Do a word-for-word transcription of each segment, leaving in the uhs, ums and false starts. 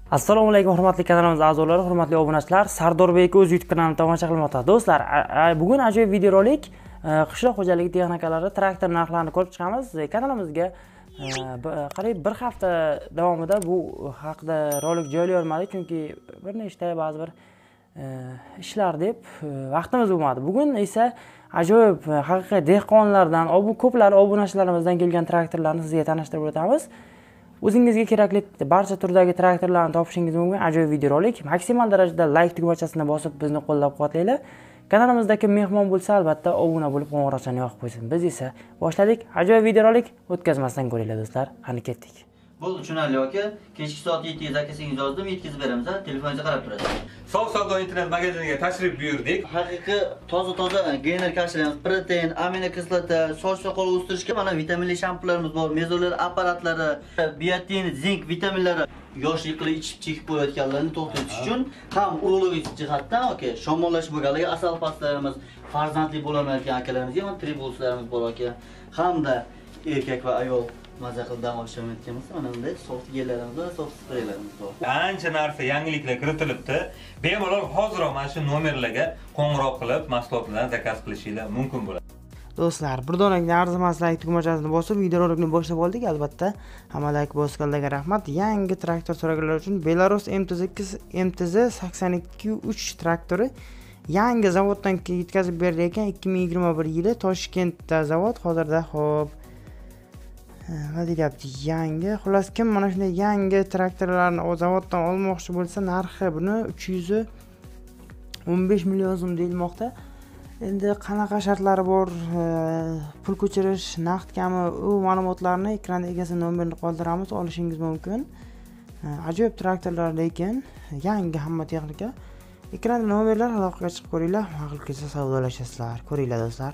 Assalomu alaykum hurmatli kanalimiz a'zolari, hurmatli obunachilar. Sardorbek o'z YouTube kanalini tomosha qilmoqda. Do'stlar, bugun ajoyib videorolik qishloq xo'jaligi texnikalari, traktor narxlarini ko'rib chiqamiz. Kanalimizga qariyb bir hafta davomida bu haqida rolik joylayolmadik, chunki bir nechta ba'zi bir ishlar deb vaqtimiz bo'lmadi. Bugun esa ajoyib haqiqiy dehqonlardan, ko'plab obunachilarimizdan kelgan traktorlarni sizga tanishtirib o'tamiz. O'zingizga kerakli barcha turdagi traktorlarni topishingiz mumkin. Ajoyib videorolik. Maksimal darajada like tugmachasini bosib bizni qo'llab-quvvatlanglar. Kanalimizdagi mehmon bo'lsa, albatta obuna bo'lib qo'ng'iroqchani yoqib qo'ysin. Biz esa boshladik. Ajoyib videorolik o'tkazmasdan ko'ringlar do'stlar. Qani ketdik. Bo'ldi, tushunarli aka. Kechki soat yettiga zakasingizni yozdim, yetkazib beramiz. Telefoningizga qarab turasiz. Sog' savdo internet magaziniga tashrif buyurdik. Haqiqiy toza-toza geyner karshlaymiz. Protein, aminokislota, soch soqol o'stirishga mana vitaminli shampunlarimiz bor. Mezolar apparatlari, biotin, zink vitaminlari yosh yiqilib ichib chekib qo'yayotganlarni to'xtatish uchun ham urologik jihatdan aka, shamollash bo'lganligi asal pastlarimiz, farzandli bo'lolmayotgan akalarimizga ham tribuslarimiz bor aka. Hamda erkak va ayol maza qilib dam olishmayotganmiz. Mana bunday soft gellarimiz va soft spreylarimiz bor. Ancha narsa yangiliklar kiritilibdi. Bemalol hoziroq mana shu nomerlarga qo'ng'iroq qilib mahsulotlarni zakaz qilishingiz mumkin bo'ladi. Do'stlar, bir donalik arzimas like tugmachasini bosib videorolikni boshlab oldik. Albatta, hamma like bosganlarga rahmat. Yangi traktor so'raganlar uchun Belarus M T Z M T Z sakson ikki uch traktori yangi zavoddan yetkazib berilayotgan ikki ming yigirma bir yili Toshkentda zavod hozirda xo'p nima deyapti? Yangi, xullas kim mana shunday yangi traktorlarni o zavoddan olmoqchi bo'lsa, narxi buni uch yuz o'n besh million so'm deyilmoqda. Endi qanaqa shartlari bor, pul ko'chirish, naqd kami, u ma'lumotlarni ekranda egasi nomerini qoldiramiz, olishingiz mumkin. Ajoyib traktorlar, lekin yangi hamma texnika. Ekranda nomerlar, aloqaga chiqib ko'ringlar, ma'qul kelsa savdolashasizlar. Ko'ringlar do'stlar.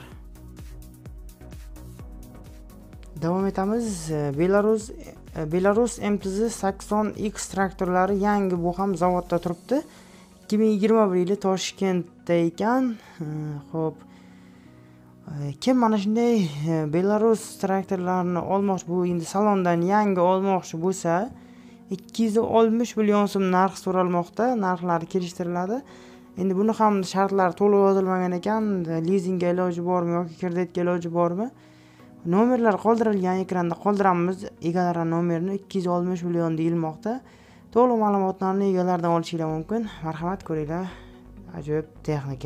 Davom etamiz. Belarus Belarus M T Z sakson X traktorlari yangi, bu ham zavodda turibdi. ikki ming yigirma bir yili Toshkentda ekan. Xo'p. Kim mana shunday Belarus traktorlarini olmoqchi, bu endi salondan yangi olmoqchi bo'lsa, ikki yuz oltmish million so'm narx so'ralmoqda. Narxlari kelishtiriladi. Endi buni ham shartlari to'liq yozilmagan ekan. Lizingga iloji bormi yoki kreditga iloji bormi? Nomerlar qoldirilgan, ekranda qoldiramiz. Egalar nomerini ikki yuz oltmish million deyilmoqda. To'liq ma'lumotlarni egalardan olishingiz mumkin. Marhamat, ko'ringlar. Ajoyib texnika.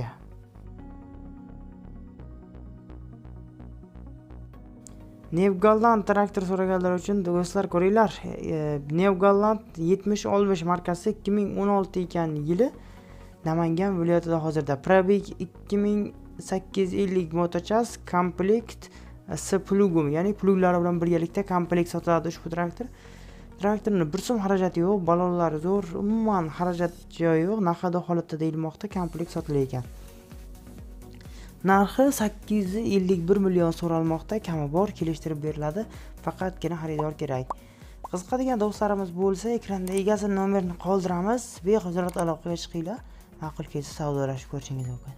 Nevgaland traktor so'raganlar uchun do'stlar ko'ringlar. Nevgaland yetmish oltmish markasi ikki ming o'n olti ekan yili. Namangan viloyatida hozirda. Probeg ikki ming sakkiz yuz ellik motochas, komplekt S plugum, ya'ni pluglari bilan birgalikda komplekt sotiladi ushbu traktor. Traktorning bir so'm xarajati yo'q, balonlari zo'r, umuman xarajat joyi yo'q, naqd holatda deyilmoqda, komplekt sotilar ekan. Narxi sakkiz yuz ellik bir million so'ralmoqda, kami bor, kelishtirib beriladi, faqatgina xaridor kerak. Qiziqadigan do'stlarimiz bo'lsa, ekranda egasi nomerini qoldiramiz, bexijolat aloqaga chiqinglar, ma'qul kelsa savdolashib ko'rishingiz mumkin.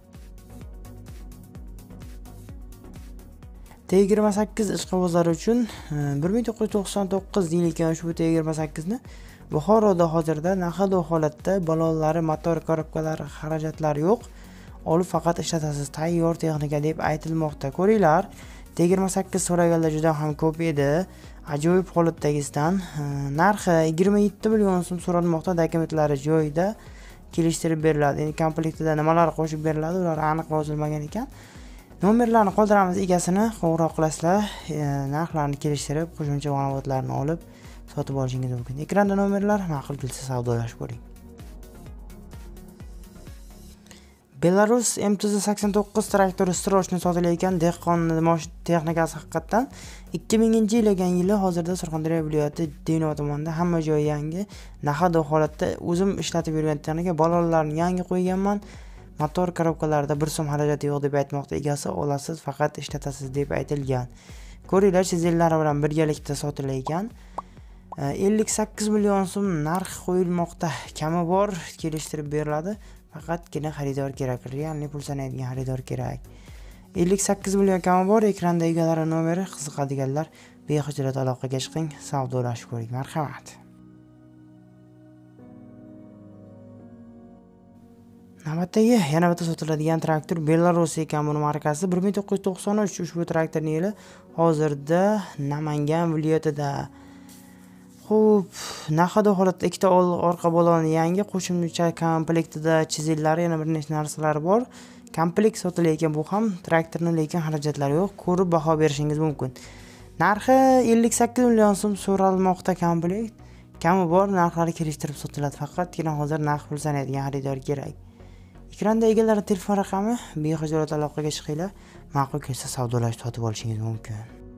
T yigirma sakkiz ishqibozlari uchun bir ming to'qqiz yuz to'qson to'qqiz deyilgan ushbu T yigirma sakkizni Buxoroda hozirda naqd holatda, balonlari, motor korobkalari, xarajatlari yo'q. Olib faqat ishlatasiz, tayyor texnika deb aytilmoqda. Ko'ringlar, T yigirma sakkiz so'raganlar juda ham ko'p edi. Ajoyib holatdagisidan narxi yigirma yetti million so'm so'ralmoqda, dokumentlari joyida, kelishtirib beriladi. Endi komplektida nimalar qo'shib beriladi, ular aniq yozilmagan ekan. Nomerlarni qoldiramiz, egasini qo'ng'iroq qilasizlar, narxlarni kelishtirib, qo'shimcha ma'lumotlarni olib sotib olishingiz mumkin. Ekranda nomerlar, ma'qul kelsa savdolashib ko'ring. Belarus M T Z sakson to'qqiz traktori strochni sotilayotgan dehqon texnikasi haqiqatan ikki minginchi yil ekan yili, hozirda Surxondaryo viloyati Denov tumanida hamma joy yangi, naqd holatda o'zim ishlatib yurgan texnika, balonlarni yangi qo'yganman. Motor korobkalarida bir so'm xarajati yo'q deb aytmoqda egasi, olasiz, faqat ishlatasiz deb aytilgan. Ko'ringlar, chizillari bilan birgalikda sotilayotgan. ellik sakkiz million so'm narx qo'yilmoqda, kami bor, kelishtirib beriladi. Faqatgina xaridor kerak, realni pul sanaydigan xaridor kerak. ellik sakkiz million kami bor, ekranda egalari nomeri, qiziqadiganlar bexijolat aloqaga chiqing, savdolashib ko'ring. Marhamat. Navbatdagi yana bitta sotiladigan traktor Belarus ekan, buni markasi bir ming to'qqiz yuz to'qson uch. Ushbu traktorning yili hozirda Namangan viloyatida. Xo'p, naqadar holatda ikkita orqa baloni yangi, qo'shimcha komplektida chizillari, yana bir nechta narsalar bor. Komplekt sotilayotgan, bu ham traktorning, lekin xarajatlari yo'q. Ko'rib baho berishingiz mumkin. Narxi ellik sakkiz million so'm so'ralmoqda komplekt. Kami bor, narxlari kelishtirib sotiladi. Faqatgina hozir narx bilsanadigan xaridor kerak. Ekranda egalari telefon raqami, bexijolat aloqaga chiqinglar. Ma'qul kelsa savdolashib sotib olishingiz mumkin.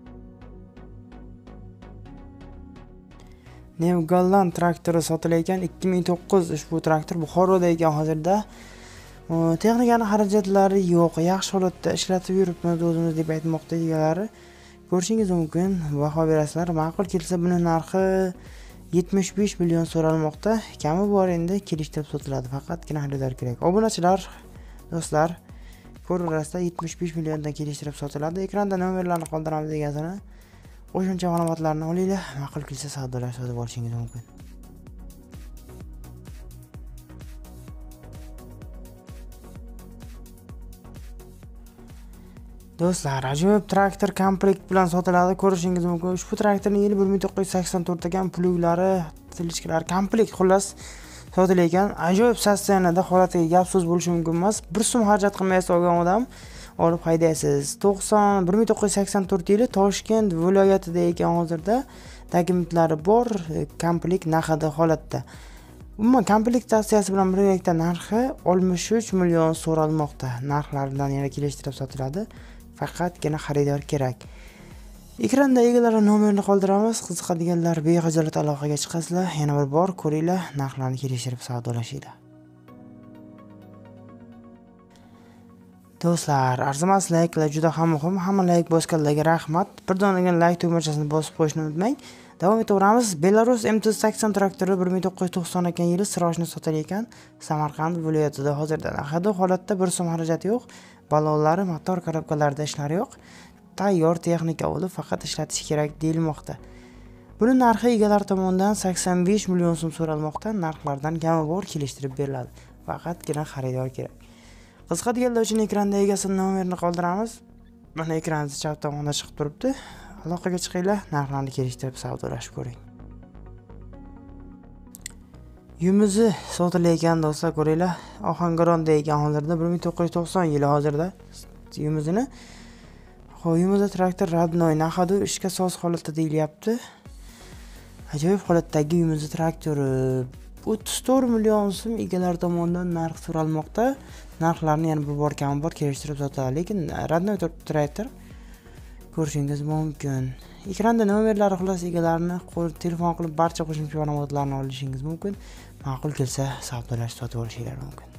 New Golland traktori sotilayotgan ikki ming to'qqiz. Ushbu traktor Buxoroda ekan hozirda. Texnikaning xarajatlari yo'q, yaxshi holatda ishlatib yuribmiz o'zimiz deb aytmoqda egalari. Ko'rishingiz mumkin, baho berasizlar. Ma'qul kelsa buni narxi yetmish besh million so'ralmoqda. Kami bor, endi kelishtirib sotiladi. Faqatgina xaridor kerak. Obunachilar, do'stlar, ko'raverasizlar, yetmish besh milliondan kelishtirib sotiladi. Ekranda nomerlarni qoldiramiz egasini. Qo'shimcha ma'lumotlarni olinglar. Ma'qul kelsa savdolashib sotib olishingiz mumkin. Do'stlar, ajoyib traktor komplekt bilan sotiladi, ko'rishingiz mumkin. Ushbu traktorning yili bir ming to'qqiz yuz sakson to'rt ekan, pluglari, tilishkalari komplekt xullas sotilayotgan. Ajoyib sostenada holatiga gap so'z bo'lishi mumkin emas. bir so'm xarajat qilmaysiz, olgan odam olib haydaysiz. to'qson bir ming to'qqiz yuz sakson to'rt yili Toshkent viloyatida ekan hozirda. Dokumentlari bor, komplekt naqadi holatda. Umuman komplektatsiyasi bilan birgalikda narxi oltmish uch million so'ralmoqda. Narxlaridan yana kelishtirib sotiladi. Faqatgina xaridor kerak. Ekranda egalari nomerini qoldiramiz. Qiziqadiganlar bexijolat aloqaga chiqasizlar. Yana bir bor ko'ringlar, narxlarni kelishtirib savdolashinglar. Do'stlar, arzimas layklar juda ham muhim. Hamma layk bosganlarga rahmat. Bir donagan layk tugmachasini bosib qo'yishni unutmang. Davom etaveramiz. Belarus M T sakson traktori bir ming to'qqiz yuz to'qson ekan yili sirojni sotilayotgan, Samarqand viloyatida hozirda. Naqadar holatda bir so'm xarajat yo'q. Balonlari, motor korobkalarida ishlari yo'q. Tayyor texnika bo'lib, faqat ishlatish kerak deyilmoqda. Buni narxi egalar tomonidan sakson besh million so'm so'ralmoqda. Narxlardan kami bor, kelishtirib beriladi. Faqatgina xaridor kerak. Qiziqadiganlar uchun ekranda egasining nomerini qoldiramiz. Mana ekranning chap tomonida chiqib turibdi. Aloqaga chiqinglar, narxlarni kelishtirib savdolashib ko'ring. Yumuzi sotilayotgan do'stlar, ko'ringlar. Ohangaronda ekan hozirda bir ming to'qqiz yuz to'qson yili hozirda yumuzini. Xo'p, yumuzda traktor Radnoy naqadu ishga soz holatda deyilyapti. Ajoyib holatdagi yumuzda traktori o'ttiz to'rt million so'm egalar tomonidan narx so'ralmoqda. Narxlarni yana bir bor kam bor kelishtirib sotiladi, lekin Radnoy traktor ko'rishingiz mumkin. Ekranda nomerlari xullas egalarini telefon qilib barcha qo'shimcha ma'lumotlarni olishingiz mumkin. Ma'qul kelsa savdolashib sotib olishingiz mumkin.